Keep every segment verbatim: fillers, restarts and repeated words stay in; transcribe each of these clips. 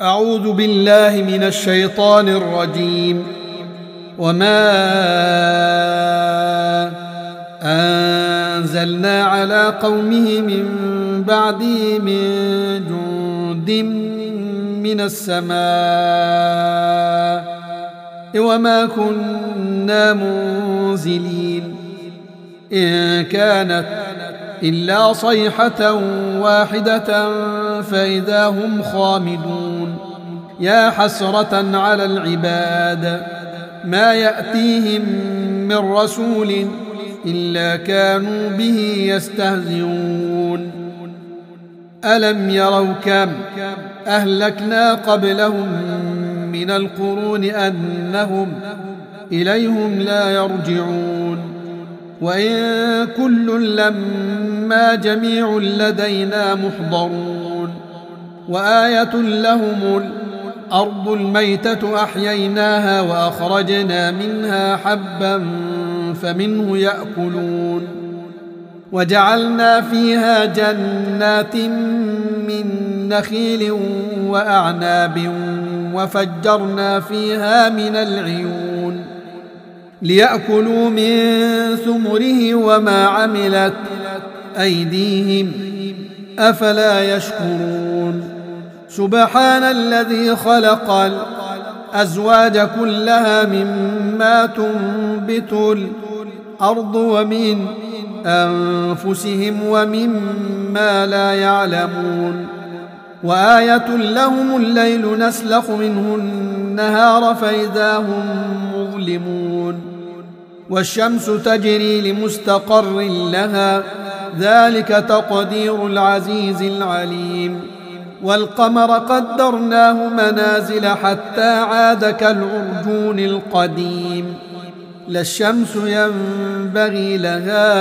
أعوذ بالله من الشيطان الرجيم. وما أنزلنا على قومه من بعده من جند من السماء وما كنا منزلين إن كانت إلا صيحة واحدة فإذا هم خامدون. يا حسرة على العباد ما يأتيهم من رسول إلا كانوا به يستهزئون. ألم يروا كم أهلكنا قبلهم من القرون أنهم إليهم لا يرجعون. وإن كل لما جميع لدينا محضرون. وآية لهم الأرض الميتة أحييناها وأخرجنا منها حبا فمنه يأكلون. وجعلنا فيها جنات من نخيل وأعناب وفجرنا فيها من العيون ليأكلوا من ثمره وما عملت أيديهم أفلا يشكرون. سبحان الذي خلق الأزواج كلها مما تنبت الأرض ومن أنفسهم ومما لا يعلمون. وآية لهم الليل نسلخ منه النهار فإذا هم مظلمون. والشمس تجري لمستقر لها ذلك تقدير العزيز العليم. والقمر قدرناه منازل حتى عاد كالعرجون القديم. لا الشمس ينبغي لها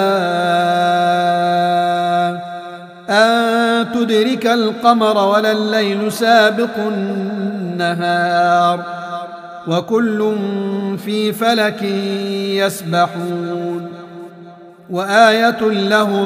أن تدرك القمر ولا الليل سابق النهار وكل في فلك يسبحون. وآية لهم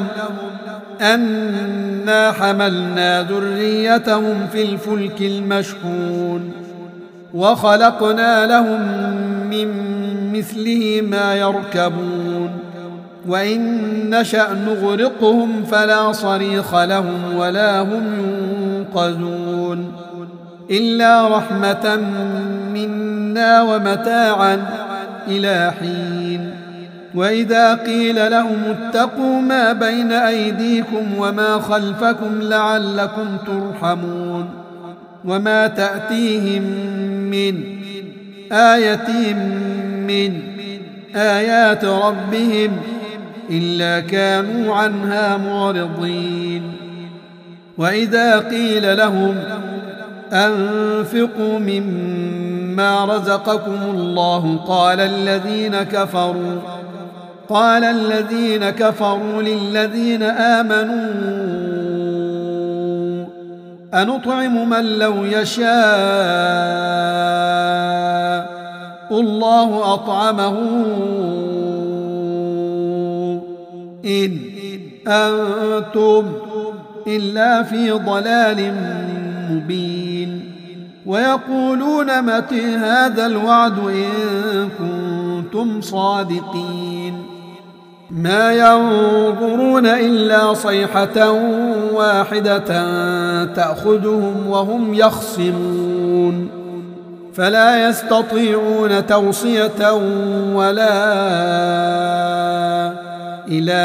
أنا حملنا ذريتهم في الفلك المشحون وخلقنا لهم من مثله ما يركبون. وإن نشأ نغرقهم فلا صريخ لهم ولا هم ينقذون إلا رحمة منا ومتاعا إلى حين. وإذا قيل لهم اتقوا ما بين أيديكم وما خلفكم لعلكم ترحمون. وما تأتيهم من آية من آيات ربهم إلا كانوا عنها معرضين. وإذا قيل لهم أنفقوا مما رزقكم الله قال الذين كفروا قال الذين كفروا للذين آمنوا أنطعم من لو يشاء الله أطعمه إن أنتم إلا في ضلال مبين. ويقولون متى هذا الوعد إن كنتم صادقين. ما ينظرون إلا صيحة واحدة تأخذهم وهم يخصمون فلا يستطيعون توصية ولا إلى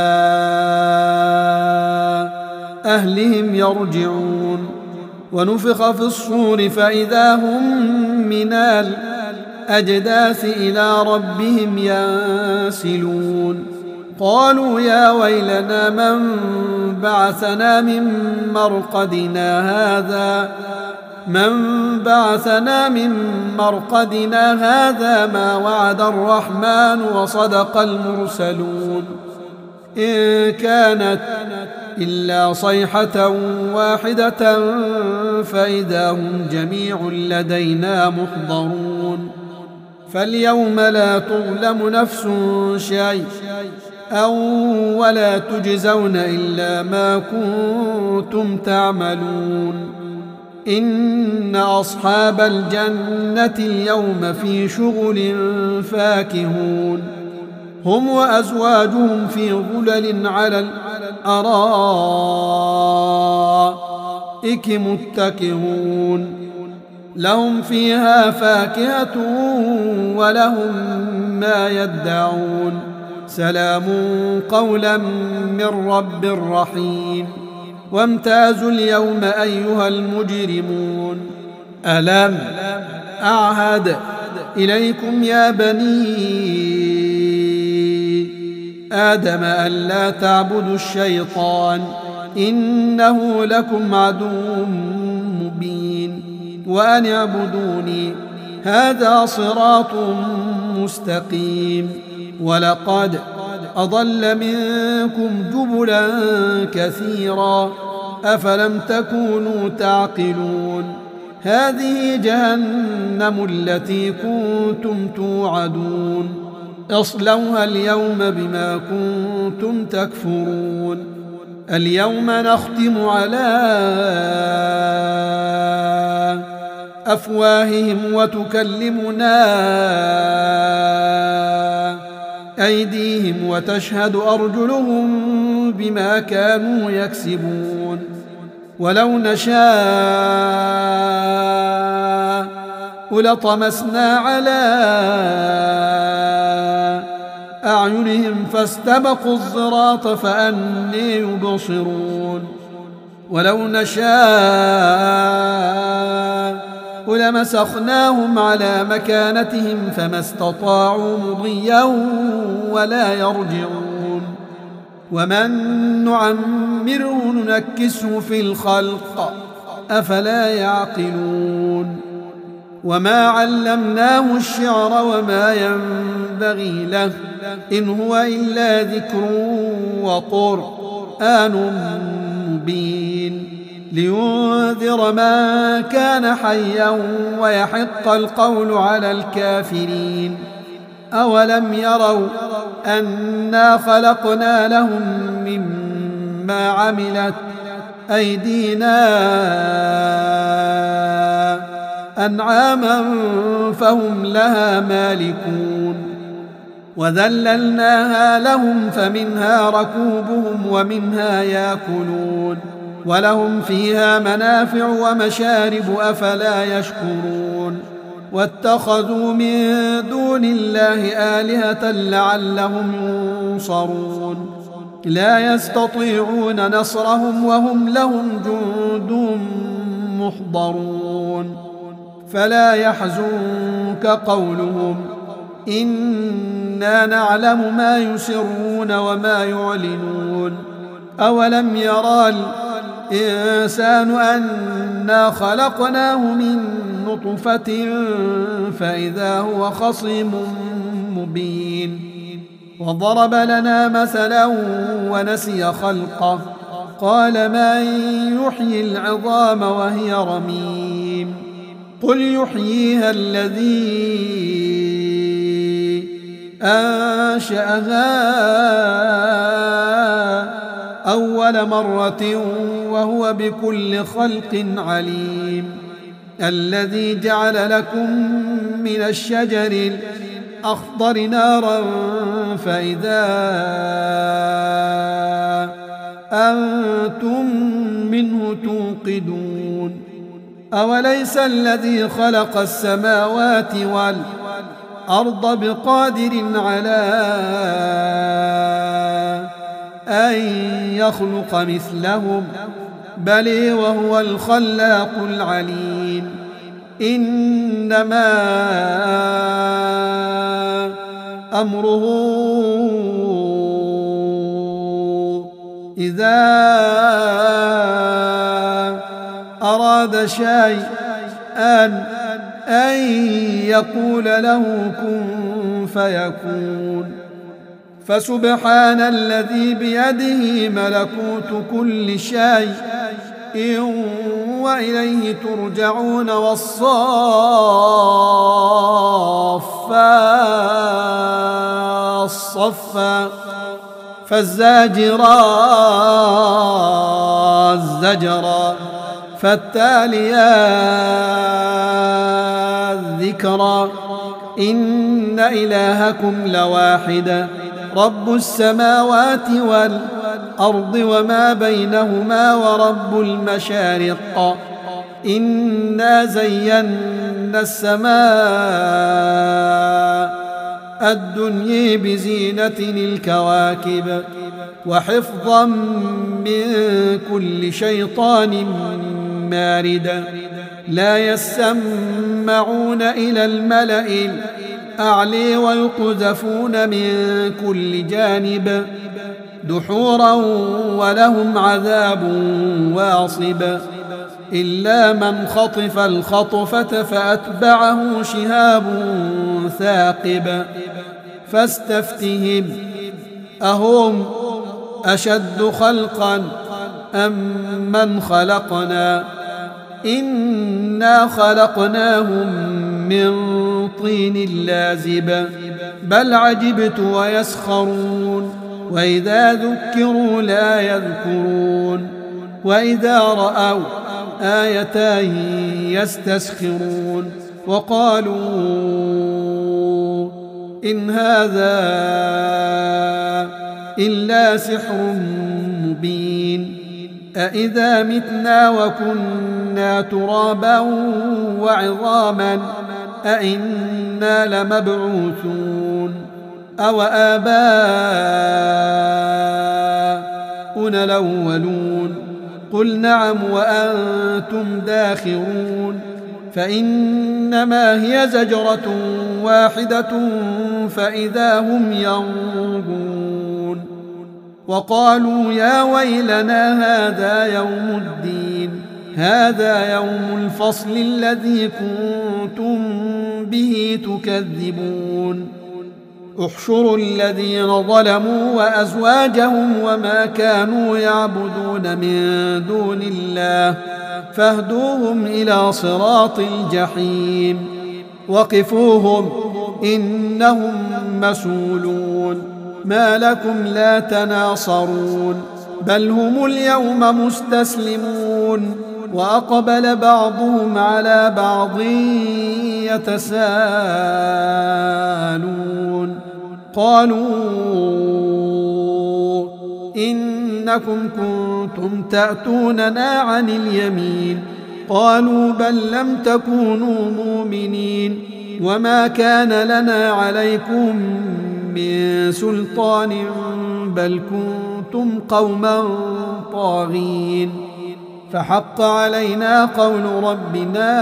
أهلهم يرجعون. ونفخ في الصور فإذا هم من الأجداث إلى ربهم ينسلون. قالوا يا ويلنا من بعثنا من مرقدنا هذا من بعثنا من مرقدنا هذا ما وعد الرحمن وصدق المرسلون. إن كانت إلا صيحة واحدة فإذا هم جميع لدينا محضرون. فاليوم لا تظلم نفس شيء أو ولا تجزون إلا ما كنتم تعملون إن أصحاب الجنة اليوم في شغل فاكهون هم وأزواجهم في ظلل على الأرائك متكئون لهم فيها فاكهة ولهم ما يدعون سلام قولا من رب رحيم وامتازوا اليوم أيها المجرمون ألم أعهد إليكم يا بني آدم ألا تعبدوا الشيطان إنه لكم عدو مبين وأن اعبدوني هذا صراط مستقيم ولقد أضل منكم جبلا كثيرا أفلم تكونوا تعقلون هذه جهنم التي كنتم توعدون اصلوها اليوم بما كنتم تكفرون اليوم نختم على أفواههم وتكلمنا أيديهم وتشهد أرجلهم بما كانوا يكسبون ولو نشاء لطمسنا على أعينهم فاستبقوا الصراط فأني يبصرون ولو نشاء لمسخناهم على مكانتهم فما استطاعوا مضيا ولا يرجعون ومن نعمره ننكسه في الخلق أفلا يعقلون وما علمناه الشعر وما ينبغي له إن هو إلا ذكر وقرآن مبين لينذر من كان حيا ويحق القول على الكافرين أولم يروا أنا خلقنا لهم مما عملت أيدينا أنعاما فهم لها مالكون وذللناها لهم فمنها ركوبهم ومنها يأكلون ولهم فيها منافع ومشارب أفلا يشكرون واتخذوا من دون الله آلهة لعلهم ينصرون لا يستطيعون نصرهم وهم لهم جند محضرون فلا يحزنك قولهم إنا نعلم ما يسرون وما يعلنون أولم يرى الإنسان أنا خلقناه من نطفة فإذا هو خصيم مبين وضرب لنا مثلا ونسي خلقه قال من يحيي العظام وهي رميم قل يحييها الذي أنشأها أول مرة وهو بكل خلق عليم الذي جعل لكم من الشجر الأخضر نارا فإذا أنتم منه توقدون أوليس الذي خلق السماوات والأرض بقادر على أن يخلق مثلهم بل وهو الخلاق العليم إنما أمره إذا أراد شيئا أن يقول له كن فيكون فسبحان الذي بيده ملكوت كل شيء وإليه ترجعون والصافات صفا فالزاجرات زجرا فالتاليات ذكرا إن إلهكم لواحد رب السماوات والأرض وما بينهما ورب المشارق إنا زينا السماء الدنيا بزينة الكواكب وحفظا من كل شيطان مارد لا يسمعون إلى الملأ الأعلى ويقذفون من كل جانب دحورا ولهم عذاب واصب إلا من خطف الخطفة فأتبعه شهاب ثاقب فاستفتهم أهم أشد خلقا أم من خلقنا إنا خلقناهم من طين لازب بل عجبت ويسخرون وإذا ذكروا لا يذكرون وإذا رأوا آية يستسخرون وقالوا إن هذا إلا سحر مبين أإذا متنا وكنا ترابا وعظاما أإنا لمبعوثون أو آباؤنا الأولون قل نعم وأنتم داخرون فإنما هي زجرة واحدة فإذا هم ينظرون وقالوا يا ويلنا هذا يوم الدين هذا يوم الفصل الذي كنتم به تكذبون احشروا الذين ظلموا وأزواجهم وما كانوا يعبدون من دون الله فاهدوهم إلى صراط الجحيم وقفوهم إنهم مسؤولون ما لكم لا تناصرون بل هم اليوم مستسلمون وأقبل بعضهم على بعض يتساءلون قالوا إنكم كنتم تأتوننا عن اليمين قالوا بل لم تكونوا مؤمنين وما كان لنا عليكم من سلطان بل كنتم قوما طاغين فحق علينا قول ربنا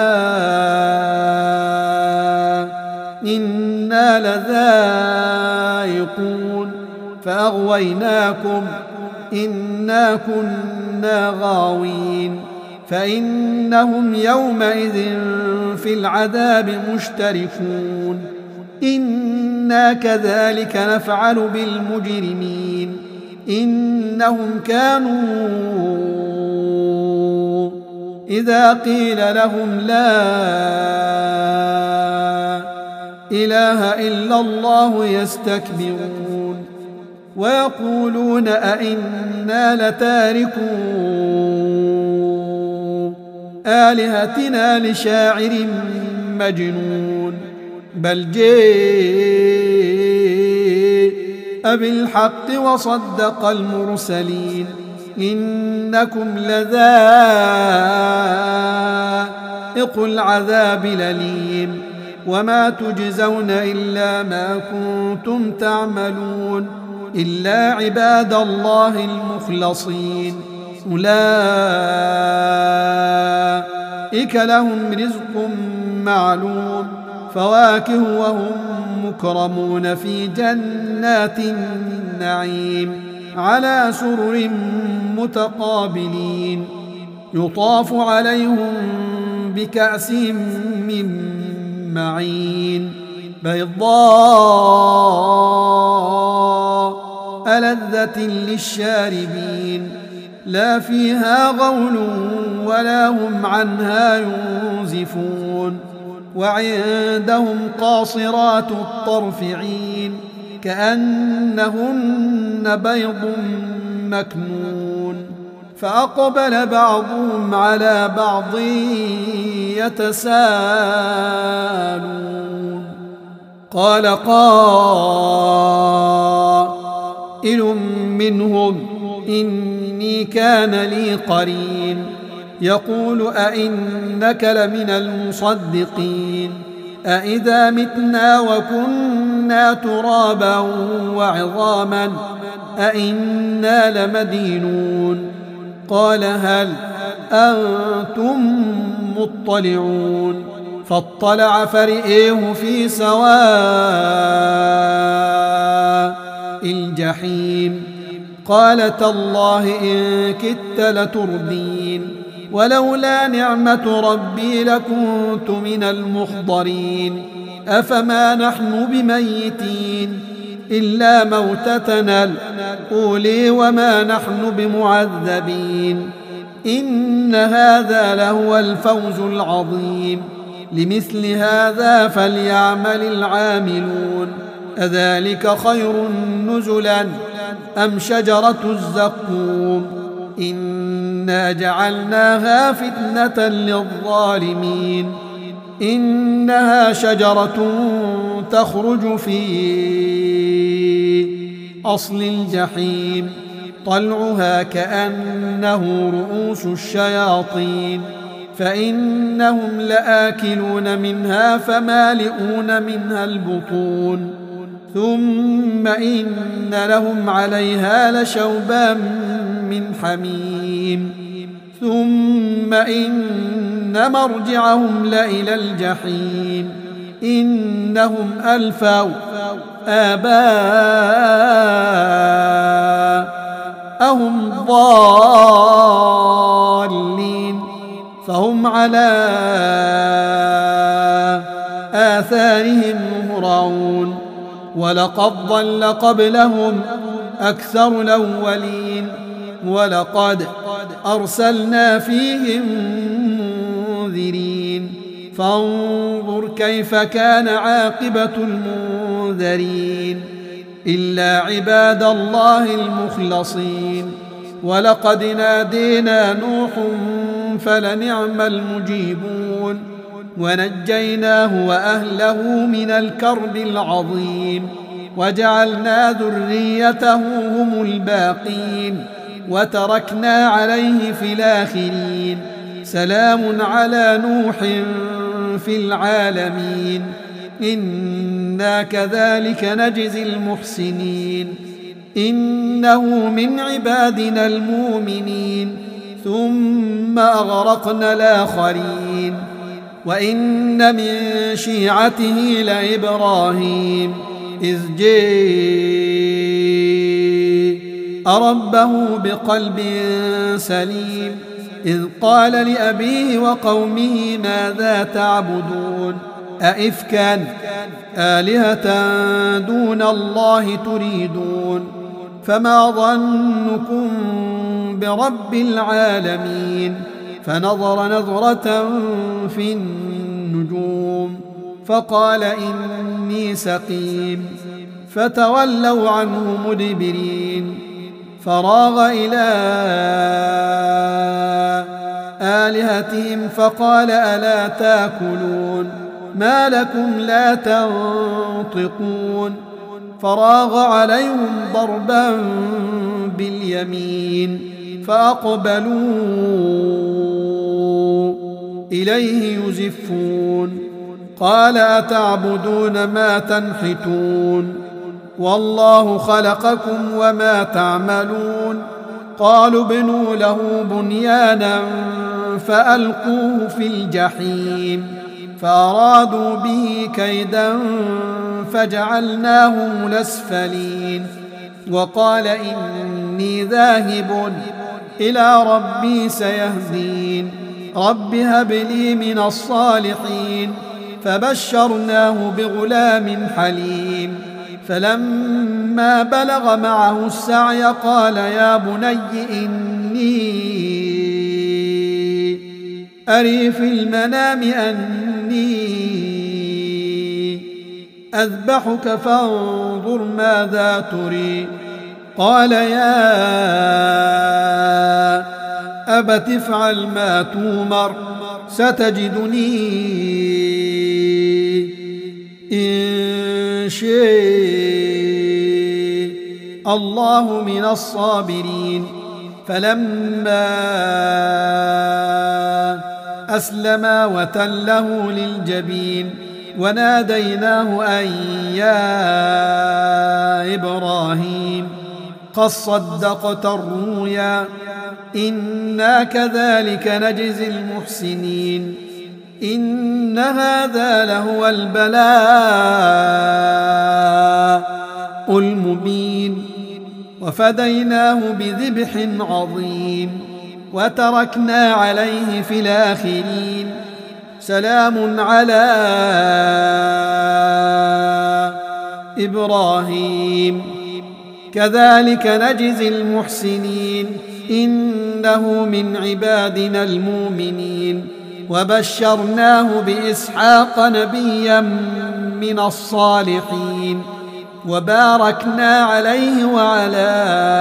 إنا لذائقون فأغويناكم إنا كنا غاوين فإنهم يومئذ في العذاب مشتركون إنا كذلك نفعل بالمجرمين إنهم كانوا إذا قيل لهم لا إله إلا الله يستكبرون ويقولون أئنا لتاركو آلهتنا لشاعر مجنون بل جاء بالحق وصدق المرسلين إنكم لذائق العذاب الأليم وما تجزون إلا ما كنتم تعملون إلا عباد الله المخلصين أولئك لهم رزق معلوم فواكه وهم مكرمون في جنات النعيم على سرر متقابلين يطاف عليهم بكأس من معين بيضاء لذة للشاربين لا فيها غول ولا هم عنها ينزفون وعندهم قاصرات الطرف عين كأنهن بيض مكنون فأقبل بعضهم على بعض يتساءلون قال قائل منهم إني كان لي قرين يقول أئنك لمن المصدقين أئذا متنا وكنا ترابا وعظاما أئنا لمدينون قال هل أنتم مطلعون فاطلع فرئيه في سواء الجحيم قال تالله إن كدت لتردين ولولا نعمة ربي لكنت من المحضرين أفما نحن بميتين إلا موتتنا الأولى وما نحن بمعذبين إن هذا لهو الفوز العظيم لمثل هذا فليعمل العاملون أذلك خير نزلا أم شجرة الزقوم إنا جعلناها فتنة للظالمين إنها شجرة تخرج في أصل الجحيم طلعها كأنه رؤوس الشياطين فإنهم لآكلون منها فمالئون منها البطون ثم إن لهم عليها لشوبا من حميم ثم إن مرجعهم لإلى الجحيم إنهم ألفوا آباءهم ضالين فهم على آثارهم مهرعون ولقد ضل قبلهم أكثر الأولين ولقد أرسلنا فيهم منذرين فانظر كيف كان عاقبة المنذرين إلا عباد الله المخلصين ولقد نادينا نوح فلنعم المجيبون ونجيناه وأهله من الكرب العظيم وجعلنا ذريته هم الباقين وتركنا عليه في الآخرين سلام على نوح في العالمين إنا كذلك نجزي المحسنين إنه من عبادنا المؤمنين ثم أغرقنا الآخرين وإن من شيعته لإبراهيم إذ جاء ربه بقلب سليم إذ قال لأبيه وقومه ماذا تعبدون أئفكا آلهة دون الله تريدون فما ظنكم برب العالمين فنظر نظرة في النجوم فقال إني سقيم فتولوا عنه مدبرين فراغ إلى آلهتهم فقال ألا تاكلون ما لكم لا تنطقون فراغ عليهم ضربا باليمين فأقبلوا إليه يزفون قال أتعبدون ما تنحتون والله خلقكم وما تعملون قالوا ابنوا له بنيانا فألقوه في الجحيم فأرادوا به كيدا فجعلناهم الأسفلين وقال إني ذاهب إلى ربي سيهدين رب هب لي من الصالحين فبشرناه بغلام حليم فلما بلغ معه السعي قال يا بني إني أري في المنام أني أذبحك فانظر ماذا تري قال يا أبت افعل ما تومر ستجدني إن شاء الله من الصابرين فلما أسلما وتله للجبين وناديناه أن يا إبراهيم قد صدقت الرؤيا إنا كذلك نجزي المحسنين إن هذا لهو البلاء المبين وفديناه بذبح عظيم وتركنا عليه في الآخرين سلام على إبراهيم كذلك نجزي المحسنين إنه من عبادنا المؤمنين وبشرناه بإسحاق نبيا من الصالحين وباركنا عليه وعلى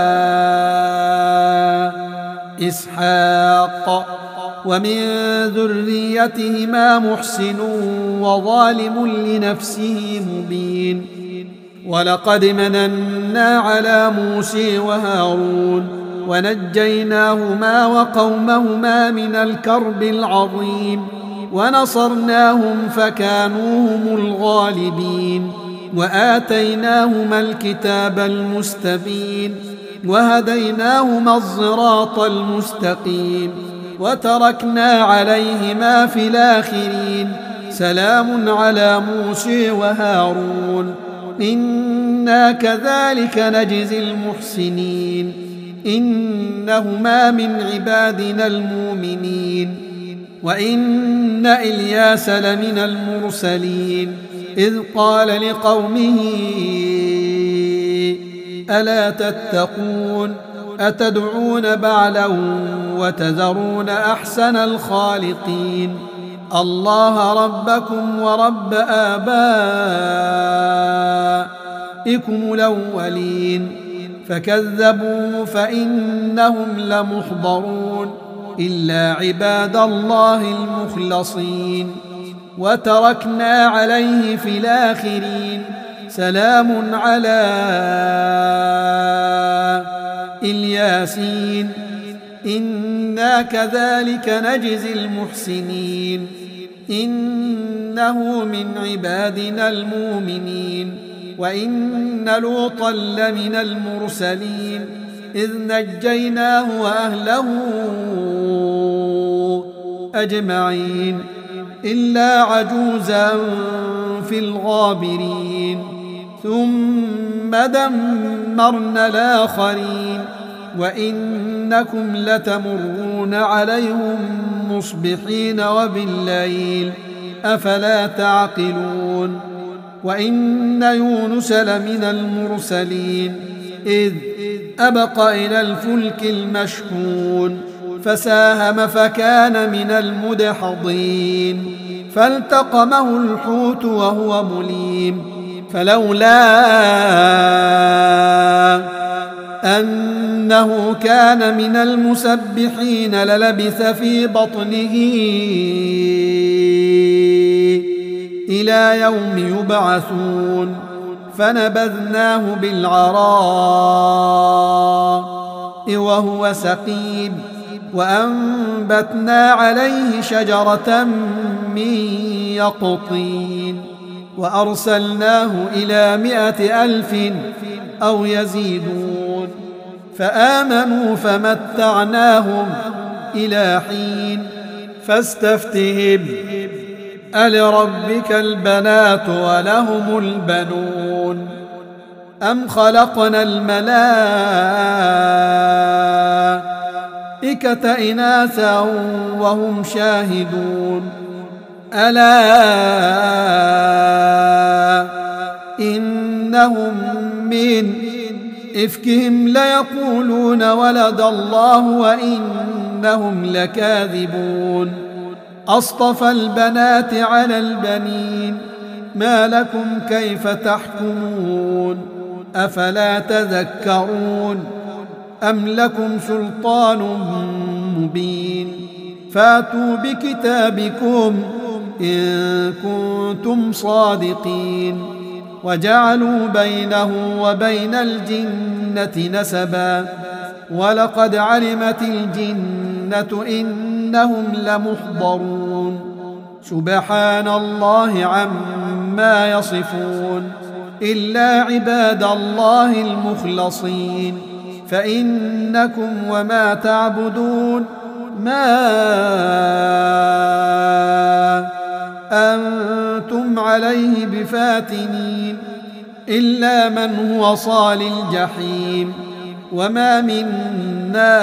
إسحاق ومن ذريتهما محسن وظالم لنفسه مبين ولقد مننا على موسى وهارون ونجيناهما وقومهما من الكرب العظيم ونصرناهم فكانوا هم الغالبين وآتيناهما الكتاب المستبين وهديناهما الصراط المستقيم وتركنا عليهما في الآخرين سلام على موسى وهارون إنا كذلك نجزي المحسنين إنهما من عبادنا المؤمنين وإن إلياس لمن المرسلين إذ قال لقومه ألا تتقون أتدعون بعلا وتذرون أحسن الخالقين الله ربكم ورب آبائكم الأولين فكذبوا فإنهم لمحضرون إلا عباد الله المخلصين وتركنا عليه في الآخرين سلام على الياسين إنا كذلك نجزي المحسنين إنه من عبادنا المؤمنين وإن لوطا لمن المرسلين إذ نجيناه وأهله أجمعين إلا عجوزا في الغابرين ثم دمرنا الآخرين وإنكم لتمرون عليهم مصبحين وبالليل أفلا تعقلون وإن يونس لمن المرسلين إذ أبق إلى الفلك المشحون فساهم فكان من المدحضين فالتقمه الحوت وهو مليم فلولا أنه كان من المسبحين للبث في بطنه إلى يوم يبعثون فنبذناه بالعراء وهو سقيم وأنبتنا عليه شجرة من يقطين وأرسلناه إلى مائة ألف أو يزيدون فآمنوا فمتعناهم إلى حين فاستفتهم ألربك البنات ولهم البنون أم خلقنا الملائكة إناثا وهم شاهدون ألا إنهم من إفكهم ليقولون ولد الله وإنهم لكاذبون أصطفى البنات على البنين ما لكم كيف تحكمون أفلا تذكرون أم لكم سلطان مبين فاتوا بكتابكم إن كنتم صادقين وجعلوا بينه وبين الجنة نسبا ولقد علمت الجنة إنهم لمحضرون سبحان الله عما يصفون إلا عباد الله المخلصين فإنكم وما تعبدون ما أنتم عليه بفاتنين إلا من هو صال الجحيم وما منا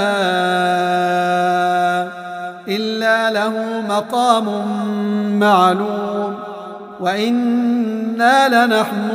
إلا له مقام معلوم وإنا لنحن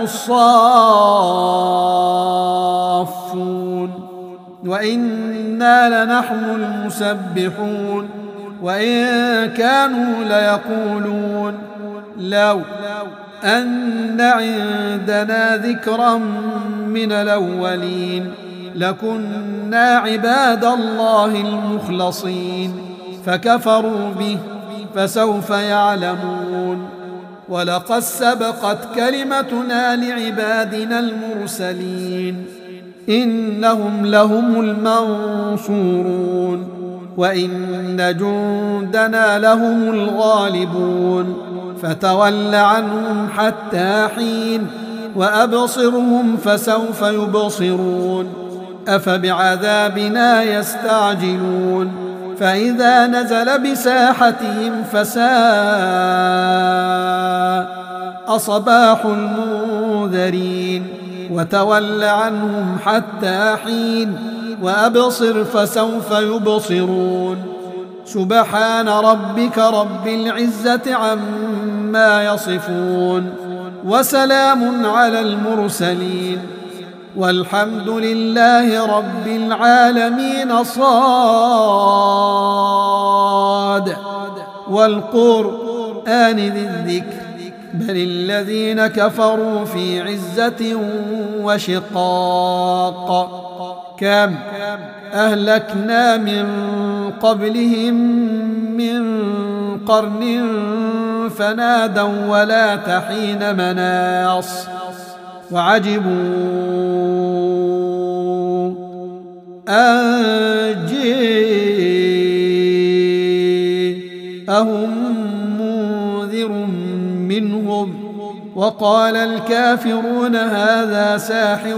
الصافون وإنا لنحن المسبحون وإن كانوا ليقولون لو أن عندنا ذكرا من الأولين لكنا عباد الله المخلصين فكفروا به فسوف يعلمون ولقد سبقت كلمتنا لعبادنا المرسلين إنهم لهم المنصورون وإن جندنا لهم الغالبون فتول عنهم حتى حين وأبصرهم فسوف يبصرون أفبعذابنا يستعجلون فإذا نزل بساحتهم فساء صباح المنذرين وتول عنهم حتى حين وأبصر فسوف يبصرون سبحان ربك رب العزة عما يصفون وسلام على المرسلين والحمد لله رب العالمين صاد والقرآن ذي الذكر بل الذين كفروا في عزة وشقاق كم أهلكنا من قبلهم من قرن فنادوا ولا تحين مناص وعجبوا أن جاءهم منذر منهم وقال الكافرون هذا ساحر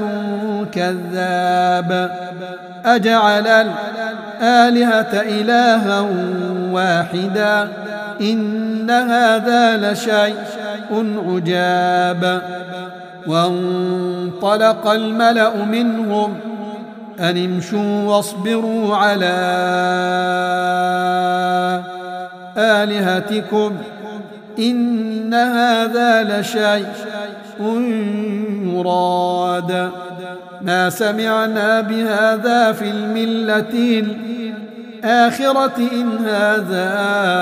كذاب أجعل الآلهة إلها واحدا إن هذا لشيء عجاب وانطلق الملأ منهم أن امشوا واصبروا على آلهتكم إن هذا لشيء يراد ما سمعنا بهذا في الملة الآخرة إن هذا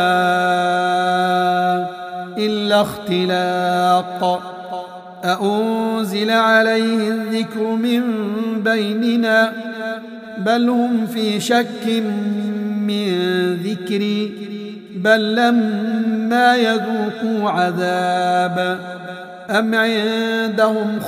إلا اختلاق أأنزل عليه الذكر من بيننا بل هم في شك من ذكري بل لما يذوقوا عذاب أم عندهم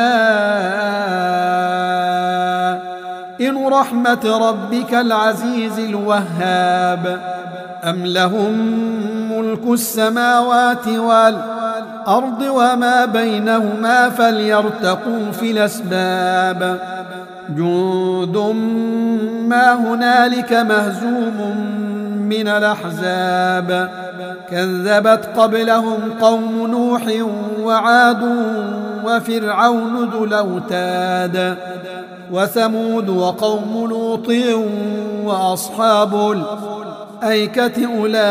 خزائن رحمة ربك العزيز الوهاب أم لهم ملك السماوات والأرض وما بينهما فليرتقوا في الأسباب جند ما هنالك مهزوم من الأحزاب كذبت قبلهم قوم نوح وعاد وفرعون ذو الأوتاد وثمود وقوم لوط وأصحاب الأيكة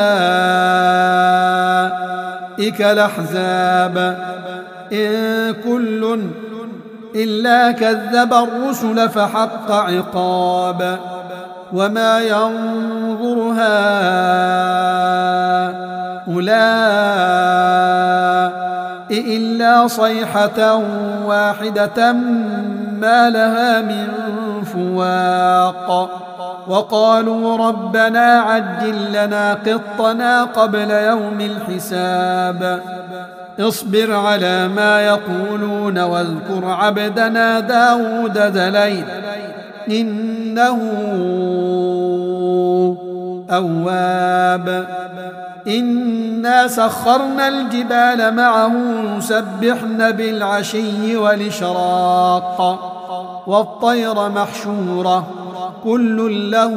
أولئك الأحزاب إن كل إلا كذب الرسل فحق عقاب وما ينظر هؤلاء إلا صيحة واحدة ما لها من الفواق وقالوا ربنا عجل لنا قطنا قبل يوم الحساب اصبر على ما يقولون واذكر عبدنا داود ذا الأيد إنه أواب إنا سخرنا الجبال معه يسبحن بالعشي والإشراق والطير محشورة كل له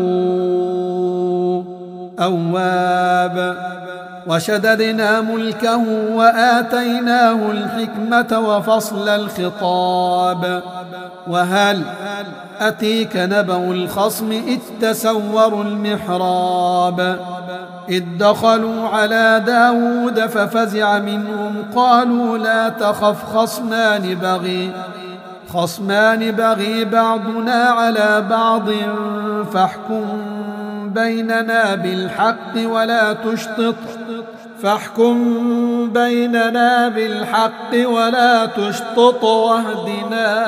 أواب وشددنا ملكه وآتيناه الحكمة وفصل الخطاب وهل أتيك نبأ الخصم إذ تسوروا المحراب إذ دخلوا على داود ففزع منهم قالوا لا تخف خصمان بغي خصمان بغي بعضنا على بعض فاحكم بيننا بالحق ولا تشطط فاحكم بيننا بالحق ولا تشطط واهدنا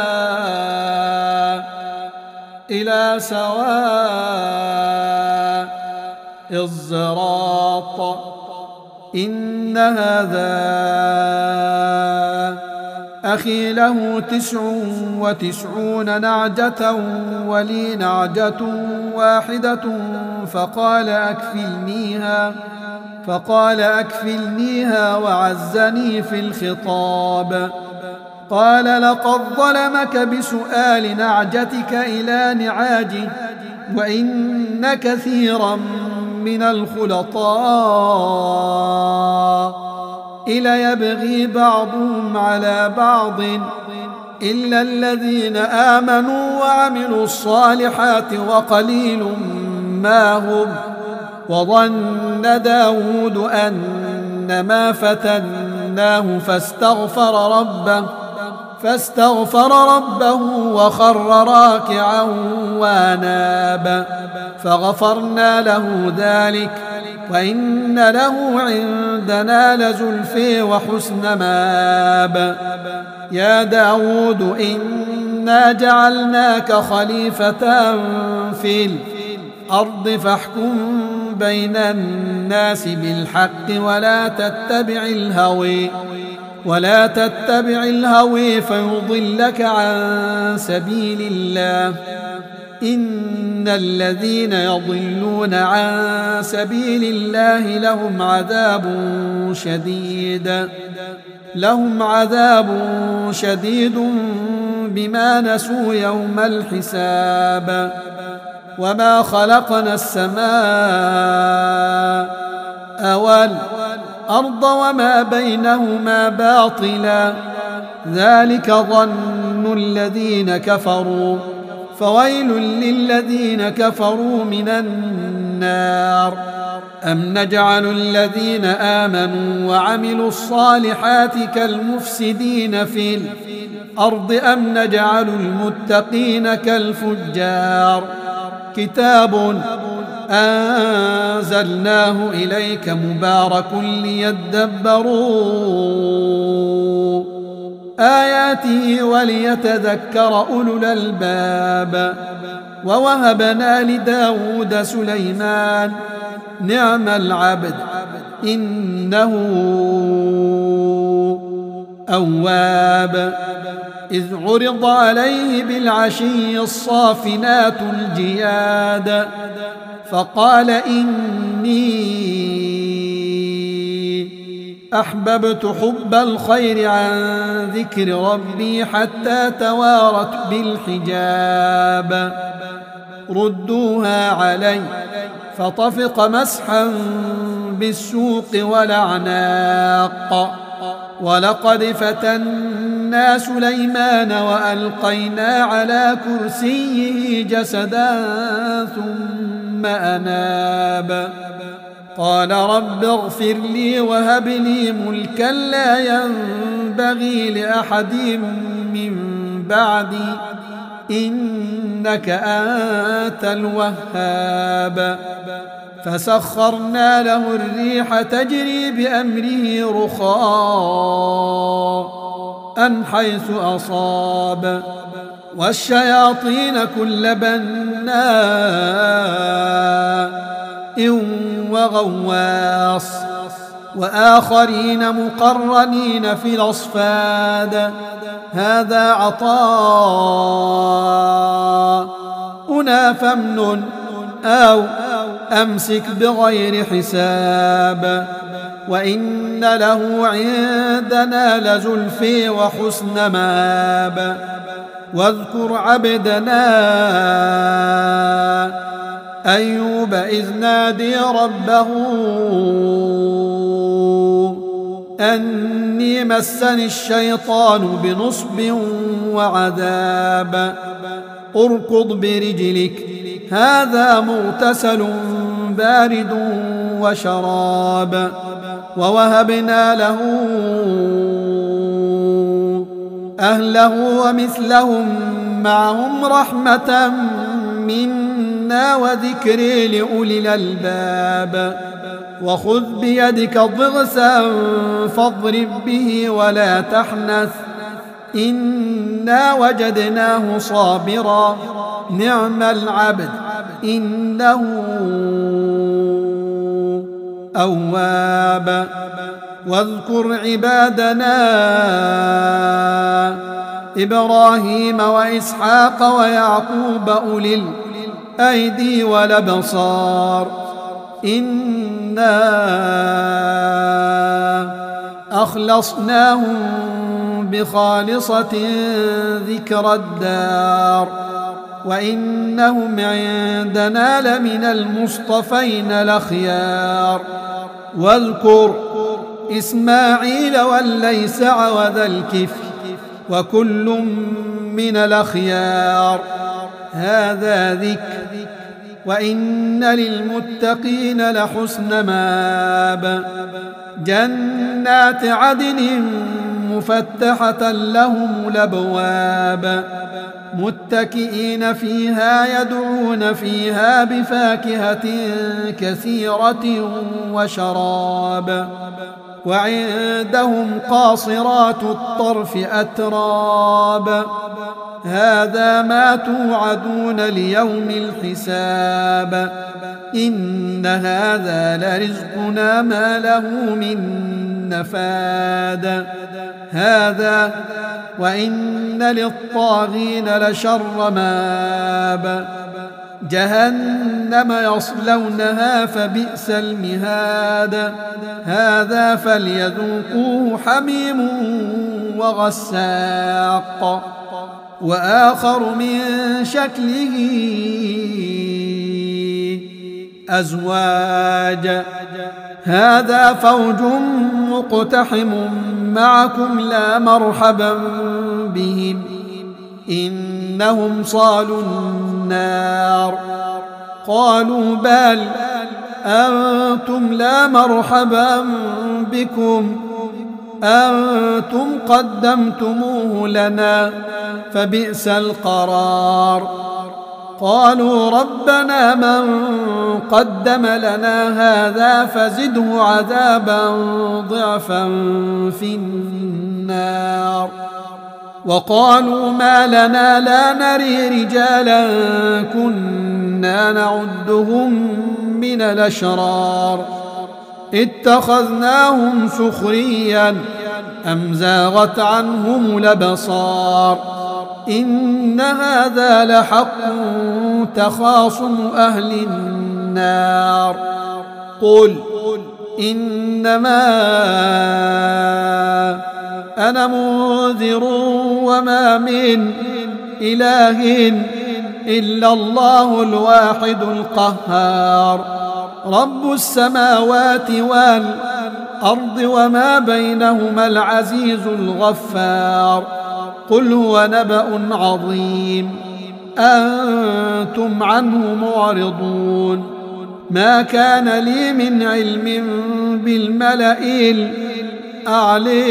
إلى سواء الصراط إن هذا أخي له تسع وتسعون نعجة ولي نعجة واحدة فقال أكفلنيها فقال أكفلنيها وعزني في الخطاب قال لقد ظلمك بسؤال نعجتك إلى نعاجه وإن كثيرا من الخلطاء إلى يبغي بعضهم على بعض إلا الذين آمنوا وعملوا الصالحات وقليل ما هم وظن داود أن ما فتناه فاستغفر ربه فاستغفر ربه وخر راكعا واناب فغفرنا له ذلك وإن له عندنا لزلفى وحسن مآب يا داود إنا جعلناك خليفة في الأرض فاحكم بين الناس بالحق ولا تتبع الهوى ولا تتبع الهوى فيضلك عن سبيل الله إن الذين يضلون عن سبيل الله لهم عذاب شديد لهم عذاب شديد بما نسوا يوم الحساب وما خلقنا السماء والأرض وما بينهما باطلا ذلك ظن الذين كفروا فويل للذين كفروا من النار أم نجعل الذين آمنوا وعملوا الصالحات كالمفسدين في الأرض أم نجعل المتقين كالفجار كتاب أنزلناه إليك مبارك ليدبروا آياته وليتذكر أولو الألباب ووهبنا لداود سليمان نعم العبد إنه أواب إذ عرض عليه بالعشي الصافنات الجياد فقال إني أحببت حب الخير عن ذكر ربي حتى توارت بالحجاب ردوها علي فطفق مسحا بالسوق والأعناق ولقد فتنا سليمان وألقينا على كرسيه جسدا ثم أناب قال رب اغفر لي وهب لي ملكا لا ينبغي لأحد من بعدي إنك أنت الوهاب فسخرنا له الريح تجري بأمره رخاء حيث أصاب والشياطين كل بناء وغواص وآخرين مقرنين في الأصفاد هذا عطاؤنا فامنن أو أمسك بغير حساب وإن له عندنا لزلفي وحسن مآب واذكر عبدنا أيوب إذ نادي ربه أني مسني الشيطان بنصب وعذاب اركض برجلك هذا مغتسل بارد وشراب ووهبنا له أهله ومثلهم معهم رحمة منا وذكر لأولي الألباب وخذ بيدك ضغثا فاضرب به ولا تحنث إنا وجدناه صابرا نعم العبد إنه أواب واذكر عبادنا إبراهيم وإسحاق ويعقوب أولي الأيدي والأبصار إنا أخلصناهم بخالصة ذكر الدار وإنهم عندنا لمن المصطفين الأخيار واذكر إسماعيل واليسع وذا الكفل وكل من الأخيار هذا ذكر وإن للمتقين لحسن مآب جنات عدن مفتحة لهم الأبواب متكئين فيها يدعون فيها بفاكهة كثيرة وشراب وعندهم قاصرات الطرف أتراب هذا ما توعدون ليوم الحساب إن هذا لرزقنا ما له من نفاد هذا وإن للطاغين لشر مآب جهنم يصلونها فبئس المهاد هذا فليذوقوه حميم وغساق وآخر من شكله أزواج هذا فوج مقتحم معكم لا مرحبا بهم إنهم صالوا النار قالوا بل أنتم لا مرحبا بكم أنتم قدمتموه لنا فبئس القرار قالوا ربنا من قدم لنا هذا فزده عذابا ضعفا في النار وقالوا ما لنا لا نري رجالا كنا نعدهم من الأشرار اتخذناهم سخريا أم زاغت عنهم الأبصار إن هذا لحق تخاصم أهل النار قل إنما أنا منذر وما من إله إلا الله الواحد القهار رب السماوات والأرض وما بينهما العزيز الغفار قل هو نبأ عظيم أنتم عنه معرضون ما كان لي من علم بالملأ الأعلى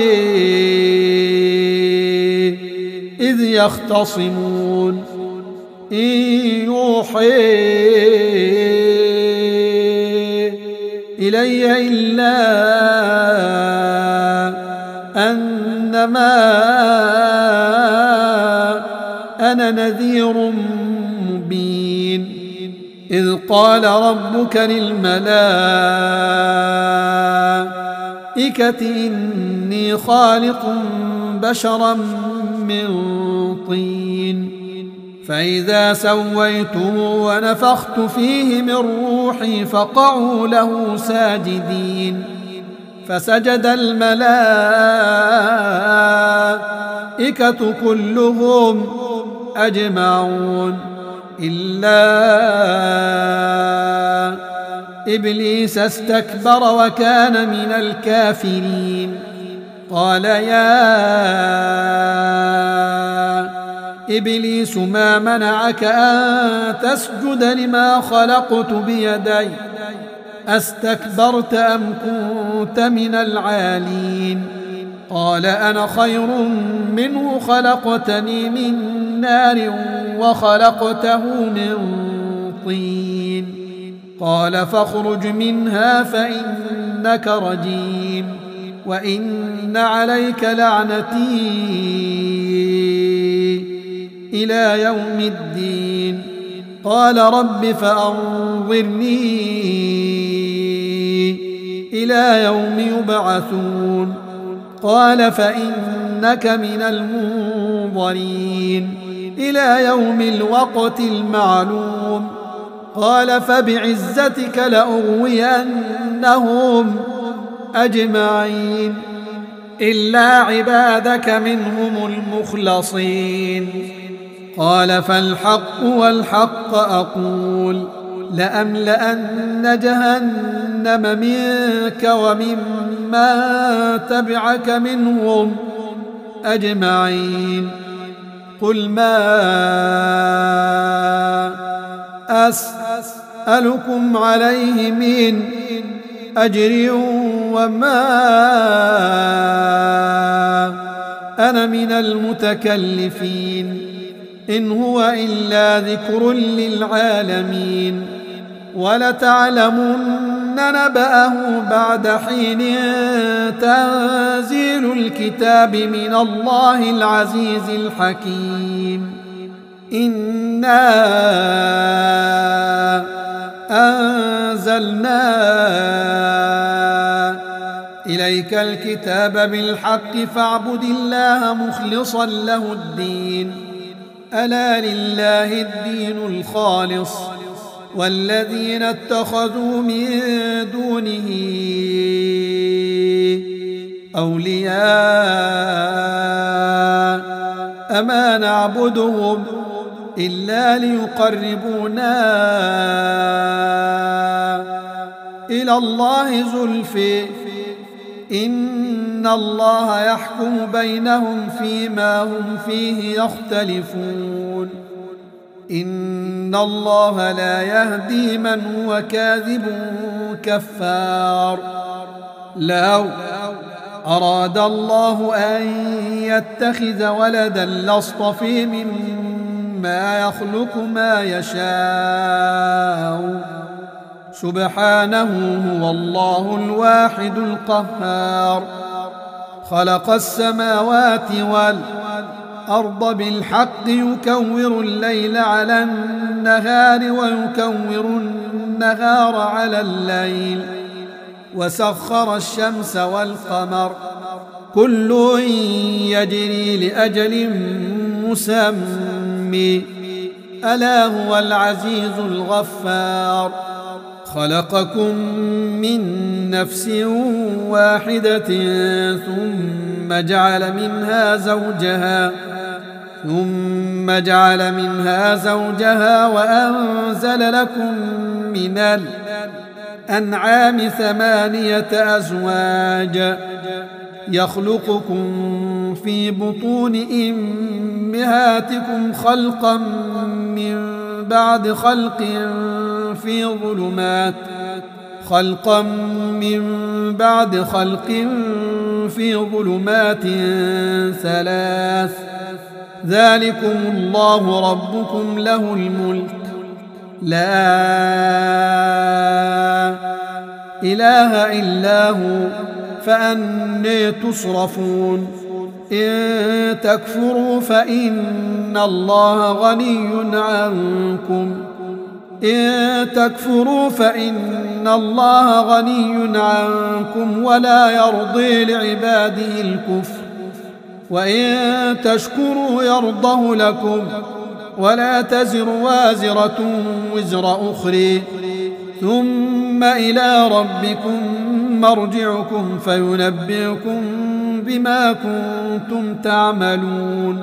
إذ يختصمون إن يوحي إلي إلا أنما أنا نذير مبين إذ قال ربك للملائكة إني خالق بشرا من طين فإذا سويته ونفخت فيه من روحي فقعوا له ساجدين فسجد الملائكة كلهم أجمعون إلا إبليس استكبر وكان من الكافرين قال يا إبليس ما منعك أن تسجد لما خلقت بيدي أستكبرت أم كنت من العالين قال أنا خير منه خلقتني من نار وخلقته من طين قال فاخرج منها فإنك رجيم وإن عليك لعنتي إلى يوم الدين قال رب فأنظرني إلى يوم يبعثون قال فإنك من المنظرين إلى يوم الوقت المعلوم قال فبعزتك لأغوينهم أجمعين إلا عبادك منهم المخلصين قال فالحق والحق أقول لأملأن جهنم منك وممن تبعك منهم أجمعين قل ما أسألكم عليه من أجر وما أنا من المتكلفين إن هو إلا ذكر للعالمين ولتعلمن نبأه بعد حين تنزيل الكتاب من الله العزيز الحكيم إنا أنزلنا إليك الكتاب بالحق فاعبد الله مخلصا له الدين ألا لله الدين الخالص والذين اتخذوا من دونه أولياء أما نعبدهم إلا ليقربونا إلى الله زلفى إن الله يحكم بينهم فيما هم فيه يختلفون إن الله لا يهدي من هو كاذب كفار لو أراد الله أن يتخذ ولدا لاصطفى مما يخلق ما يشاء سبحانه هو الله الواحد القهار خلق السماوات والأرض بالحق يكور الليل على النهار ويكور النهار على الليل وسخر الشمس والقمر كل يجري لأجل مسمى ألا هو العزيز الغفار خلقكم من نفس واحدة ثم جعل منها زوجها ثم جعل منها زوجها وأنزل لكم من الأنعام ثمانية أزواج يخلقكم في بطون أمهاتكم خلقا من بعد خلق في ظلمات خلقا من بعد خلق في ظلمات ثلاث ذلكم الله ربكم له الملك لا إله إلا هو فأني تصرفون إن تكفروا فإن الله غني عنكم إن تكفروا فإن الله غني عنكم ولا يرضي لعباده الكفر وإن تشكروا يرضه لكم ولا تزر وازرة وزر أخرى ثم إلى ربكم مرجعكم فينبئكم بما كنتم تعملون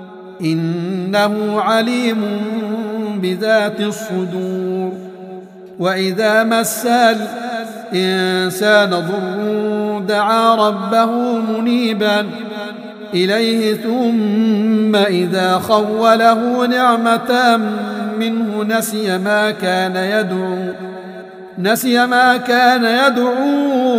إنه عليم بذات الصدور. وإذا مس الإنسان ضر دعا ربه منيبا إليه ثم إذا خوله نعمة منه نسي ما كان يدعو نسي ما كان يدعو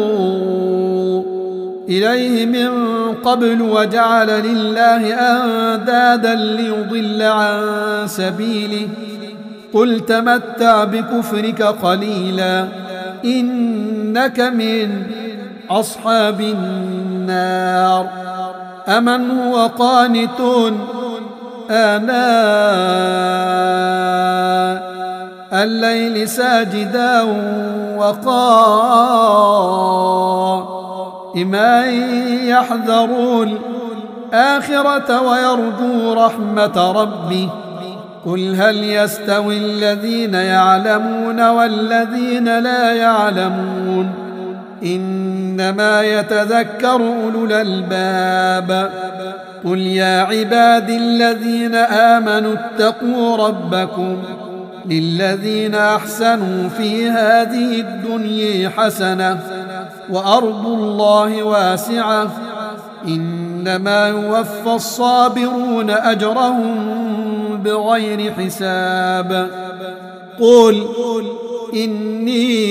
إليه من قبل وجعل لله أندادا ليضل عن سبيله قل تمتع بكفرك قليلا إنك من أصحاب النار. أمن هو قانت آناء الليل ساجدا وقائما يحذر الآخرة ويرجو رحمة ربه قل هل يستوي الذين يعلمون والذين لا يعلمون إنما يتذكر أولو الألباب. قل يا عبادي الذين آمنوا اتقوا ربكم للذين أحسنوا في هذه الدنيا حسنة وأرض الله واسعة إنما يوفى الصابرون أجرهم بغير حساب. قل إني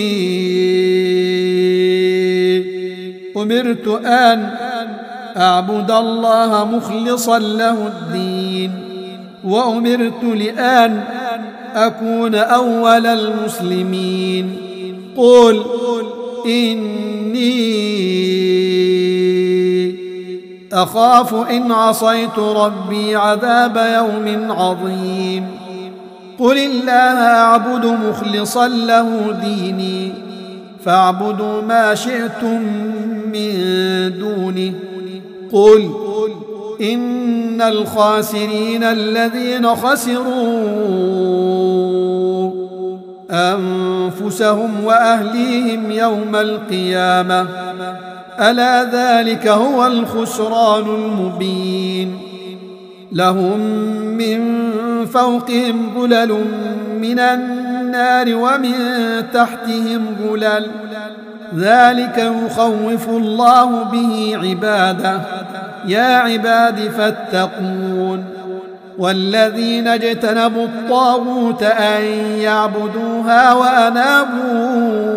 أمرت أن أعبد الله مخلصا له الدين وأمرت لأن أكون أول المسلمين. قل إني أخاف إن عصيت ربي عذاب يوم عظيم. قل الله أعبد مخلصا له ديني فاعبدوا ما شئتم من دونه. قل إن الخاسرين الذين خسروا أنفسهم وأهليهم يوم القيامة ألا ذلك هو الخسران المبين. لهم من فوقهم ظلل من النار ومن تحتهم ظلل ذلك يخوف الله به عباده يا عباد فاتقون. والذين اجتنبوا الطاغوت أن يعبدوها وأنابوا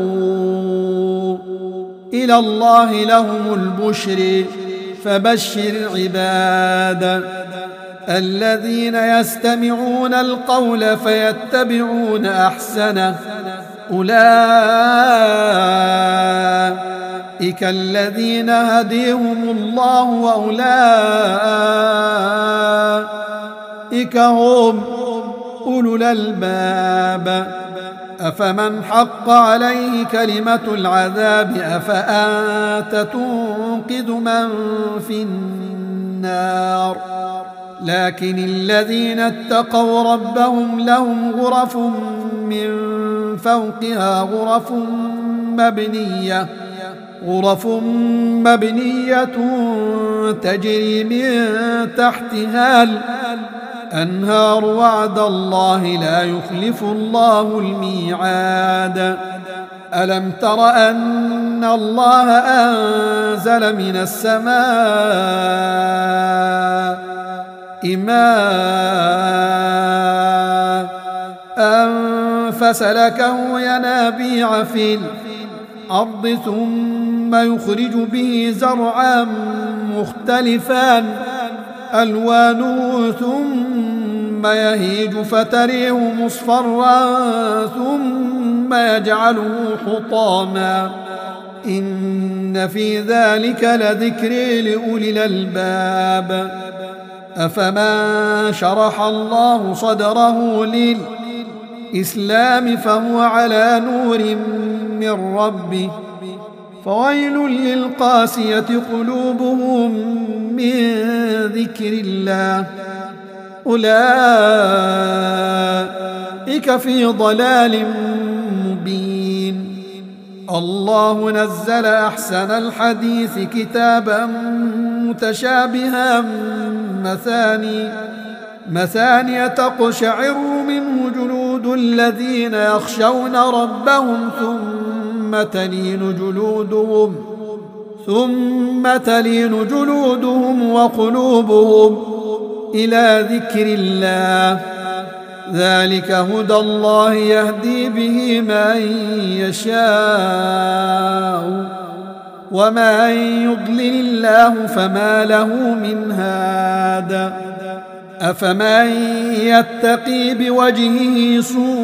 إلى الله لهم البشر فبشر عباد الذين يستمعون القول فيتبعون أحسنه أولئك الذين هديهم الله وأولئك هم أولو الألباب. أفمن حق عليه كلمة العذاب أفأنت تنقذ من في النار. لكن الذين اتقوا ربهم لهم غرف من فوقها غرف مبنية غرف مبنية تجري من تحتها الأنهار وعد الله لا يخلف الله الميعاد. ألم تر أن الله أنزل من السماء ماء فسلكه ينابيع في الأرض ثم يخرج به زرعا مختلفا ألوانه ثم يهيج فتريه مصفرا ثم يجعله حطاما إن في ذلك لذكر لأولي الألباب. أفمن شرح الله صدره للإسلام فهو على نور من ربه فويل للقاسية قلوبهم من ذكر الله أولئك في ضلال مبين. الله نزل أحسن الحديث كتابا متشابها مثاني مثانية تقشعر منه جلود الذين يخشون ربهم ثم تلين جلودهم ثم تلين جلودهم وقلوبهم إلى ذكر الله ذلك هدى الله يهدي به من يشاء ومن يضلل الله فما له من هاد. أفمن يتقي بوجهه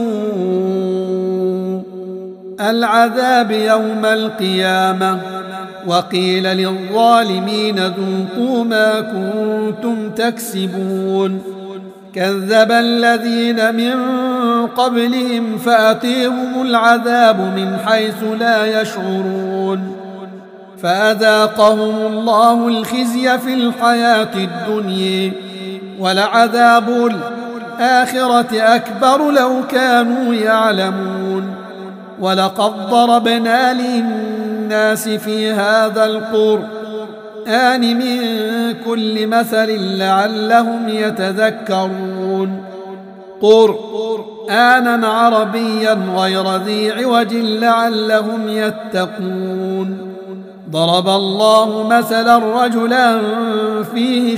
سوء العذاب يوم القيامة وقيل للظالمين ذوقوا ما كنتم تكسبون كذب الذين من قبلهم فأتيهم العذاب من حيث لا يشعرون فأذاقهم الله الخزي في الحياة الدنيا ولعذاب الآخرة أكبر لو كانوا يعلمون. ولقد ضربنا للناس في هذا القرآن من كل مثل لعلهم يتذكرون قرآنا عربيا غير ذي عوج لعلهم يتقون. ضرب الله مثلا رجلا فيه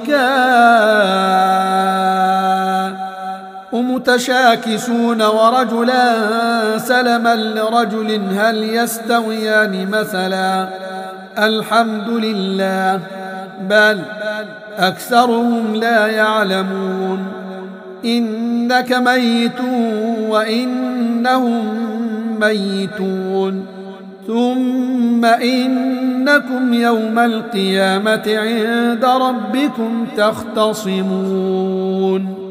شركاء متشاكسون ورجلا سلما لرجل هل يستويان مثلا الحمد لله بل أكثرهم لا يعلمون. إنك ميت وإنهم ميتون ثم إنكم يوم القيامة عند ربكم تختصمون.